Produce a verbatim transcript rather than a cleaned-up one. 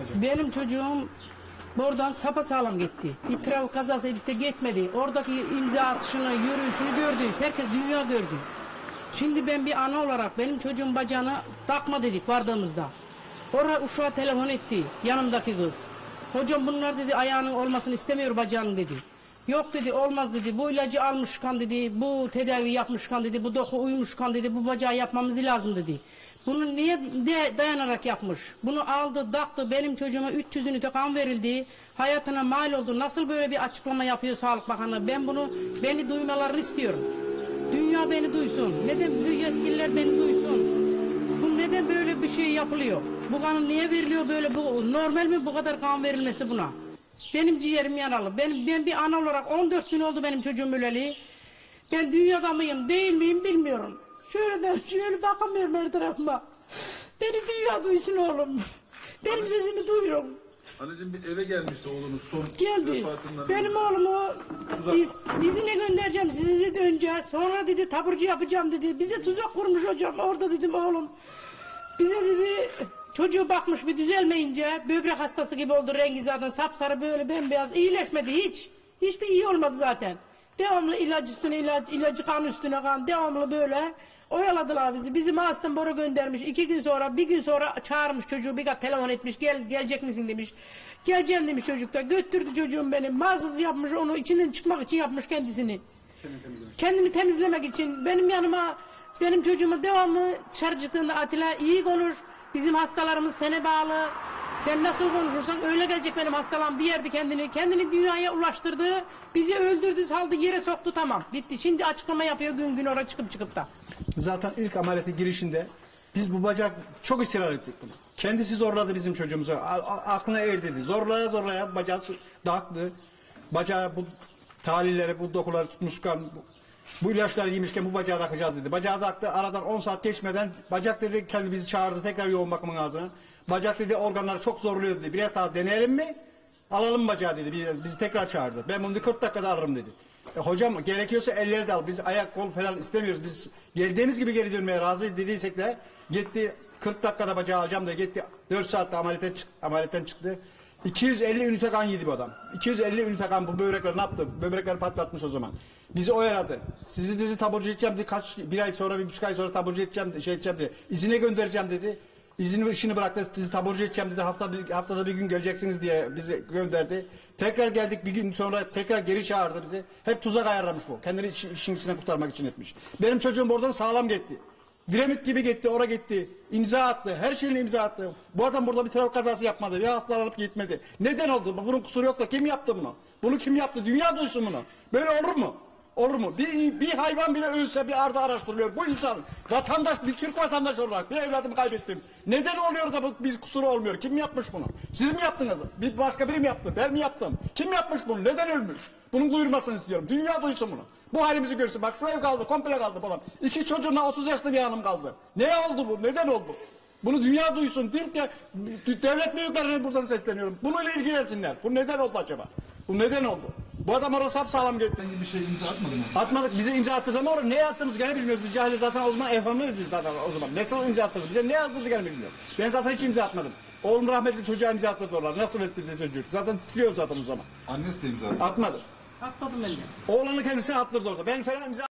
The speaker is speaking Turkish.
Benim çocuğum buradan sapasağlam gitti. Bir trafik kazası edip de gitmedi. Oradaki imza atışını, yürüyüşünü gördünüz. Herkes dünya gördü. Şimdi ben bir ana olarak benim çocuğum bacağını takma dedik vardığımızda. Oraya uşağa telefon etti yanımdaki kız. Hocam bunlar dedi ayağının olmasını istemiyor bacağının dedi. Yok dedi olmaz dedi, bu ilacı almışkan dedi, bu tedavi yapmışkan dedi, bu doku uymuşkan dedi, bu bacağı yapmamız lazım dedi. Bunu niye de dayanarak yapmış? Bunu aldı, taktı, benim çocuğuma üç yüz ünite kan verildi, hayatına mal oldu. Nasıl böyle bir açıklama yapıyor Sağlık Bakanı? Ben bunu, beni duymalarını istiyorum. Dünya beni duysun, neden bu yetkililer beni duysun? Bu neden böyle bir şey yapılıyor? Bu kanın niye veriliyor böyle, bu normal mi bu kadar kan verilmesi buna? Benim ciğerim yaralı. Ben, ben bir ana olarak on dört gün oldu benim çocuğum öleli. Ben dünyada mıyım değil miyim bilmiyorum. Şöyle de şöyle bakamıyorum her tarafıma. Beni dünya duysun oğlum. Benim Anne, sesimi duyurun. Anneciğim bir eve gelmişti oğlunuz son geldi. Benim oğlumu iz, izine göndereceğim sizi dedi önce. Sonra dedi taburcu yapacağım dedi. Bize tuzak kurmuş hocam. Orada dedim oğlum. Bize dedi... Çocuğu bakmış bir düzelmeyince böbrek hastası gibi oldu, rengi zaten sapsarı böyle bembeyaz, iyileşmedi hiç. Hiçbir iyi olmadı zaten. Devamlı ilaç üstüne ilaç, ilacı kan üstüne kan, devamlı böyle oyaladılar bizi. Bizim hastam boru göndermiş, iki gün sonra, bir gün sonra çağırmış çocuğu, bir kat telefon etmiş, gel gelecek misin demiş. Geleceğim demiş çocuk da, götürdü çocuğum benim, mahsus yapmış onu, içinden çıkmak için yapmış kendisini. Kendini, Kendini temizlemek için, benim yanıma, benim çocuğuma devamlı dışarı çıktığında Atilla iyi konuş. Bizim hastalarımız sene bağlı. Sen nasıl konuşursan öyle gelecek benim hastalığım diyerdi kendini. Kendini dünyaya ulaştırdı. Bizi öldürdü, saldı, yere soktu, tamam. Bitti. Şimdi açıklama yapıyor gün gün oraya çıkıp çıkıp da. Zaten ilk ameliyata girişinde biz bu bacak çok ısrar ettik bunu. Kendisi zorladı bizim çocuğumuzu. Aklına erdirdi. Zorlaya zorlaya bacağı dağıttı. Bacağı bu tahlilleri, bu dokuları tutmuşken... Bu ilaçları yemişken bu bacağı takacağız dedi. Bacağı taktı, aradan on saat geçmeden bacak dedi, kendi bizi çağırdı tekrar yoğun bakımın ağzına. Bacak dedi organları çok zorluyor dedi. Biraz daha deneyelim mi? Alalım bacağı dedi. Bizi, bizi tekrar çağırdı. Ben bunu kırk dakikada alırım dedi. E, hocam gerekiyorsa elleri de al. Biz ayak kol falan istemiyoruz. Biz geldiğimiz gibi geri dönmeye razıyız dediysek de gitti kırk dakikada bacağı alacağım da gitti. dört saatte ameliyattan, çık, ameliyattan çıktı. iki yüz elli ünite kan yedi bu adam. iki yüz elli ünite kan bu böbrekler ne yaptı? Böbrekler patlatmış o zaman. Bizi oyaladı. Sizi dedi taburcu edeceğim dedi. Kaç bir ay sonra bir buçuk ay sonra taburcu edeceğim şey edeceğim dedi. İzine göndereceğim dedi. İzini işini bıraktı. Sizi taburcu edeceğim dedi. Hafta bir, haftada bir gün geleceksiniz diye bizi gönderdi. Tekrar geldik bir gün sonra tekrar geri çağırdı bizi. Hep tuzak ayarlamış bu. Kendini iş, işin içine kurtarmak için etmiş. Benim çocuğum oradan sağlam gitti. Diremit gibi gitti, oraya gitti. İmza attı, her şeyini imza attı. Bu adam burada bir trafik kazası yapmadı, bir hastalanıp gitmedi. Neden oldu? Bunun kusuru yok da kim yaptı bunu? Bunu kim yaptı? Dünya duysun bunu. Böyle olur mu? Olur mu? Bir, bir hayvan bile ölse bir arda araştırılıyor. Bu insan, vatandaş, bir Türk vatandaşı olarak bir evladımı kaybettim. Neden oluyor da bu biz kusuru olmuyor? Kim yapmış bunu? Siz mi yaptınız? Bir başka biri mi yaptı? Ben mi yaptım? Kim yapmış bunu? Neden ölmüş? Bunun duyurmasını istiyorum. Dünya duysun bunu. Bu halimizi görsün. Bak şu ev kaldı, komple kaldı falan. İki çocuğumla otuz yaşlı bir hanım kaldı. Ne oldu bu? Neden oldu? Bunu dünya duysun. Türkiye, devlet büyüklerine buradan sesleniyorum. Bununla ilgilensinler. Bu neden oldu acaba? Bu neden oldu? Bu adam orası sapsağlam gitti. Herhangi bir şey imza atmadınız. Atmadık. Bize imza attı ama orada ne yaptığımızı gene bilmiyoruz. Biz cahiliz zaten o zaman evhamlıyız biz zaten o zaman. Nasıl imza attınız? Bize ne yazdırdı gene bilmiyorum. Ben zaten hiç imza atmadım. Oğlum rahmetli çocuğa imza attırdı oralar. Nasıl ettirdi çocuk? Zaten tutuyor zaten o zaman. Annesi de imza attı. Atmadı. Atmadım ben de. Oğlanı kendisine attırdı orada. Ben falan imza